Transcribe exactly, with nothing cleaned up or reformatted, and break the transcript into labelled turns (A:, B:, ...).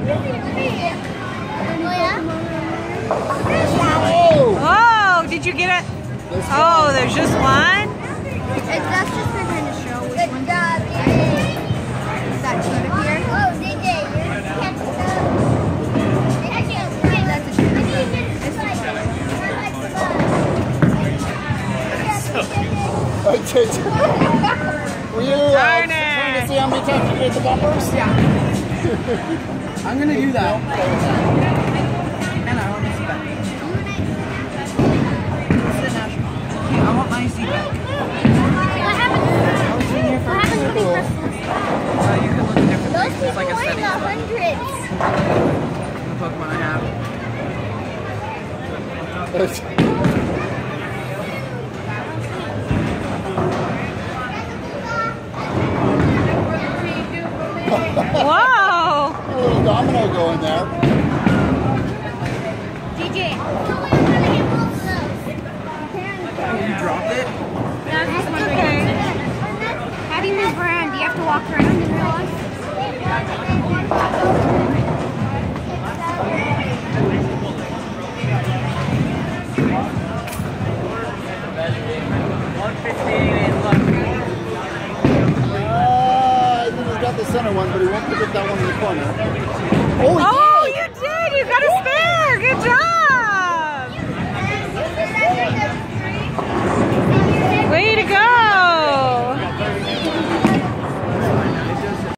A: Oh, did you get it? Oh, there's just one?
B: It, that's just for trying to show which one that should appear. Oh, they did. That's a should appear.
C: Were you uh, trying to see how many times you get the bumpers?
D: Yeah. I'm going to do that. And I want my seat back. This is a national. Okay, I want my seat back.
B: What happens? What happens when we press this?
D: Uh, you can look at different
B: Those
D: things. It's like a
B: people
D: setting.
B: win the hundreds.
D: The Pokemon I have.
A: Whoa!
C: A little domino going there.
B: J J.
D: You dropped it?
B: That's okay. How do you move around? Do you have to walk around in real life?
D: one fifteen left.
C: Uh, I think he's got the center one, but he won't pick up that one in the corner. Oh, he
A: Oh!